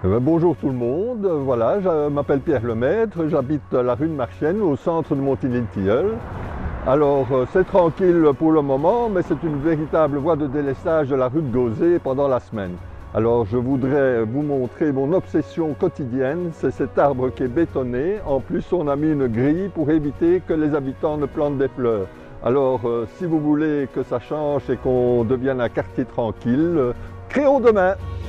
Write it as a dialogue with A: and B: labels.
A: Bonjour tout le monde, voilà, je m'appelle Pierre Lemaître, j'habite la rue de Marchienne au centre de Montigny-le-Tilleul. Alors c'est tranquille pour le moment, mais c'est une véritable voie de délestage de la rue de Gauzet pendant la semaine. Alors je voudrais vous montrer mon obsession quotidienne, c'est cet arbre qui est bétonné. En plus on a mis une grille pour éviter que les habitants ne plantent des fleurs. Alors si vous voulez que ça change et qu'on devienne un quartier tranquille, créons demain!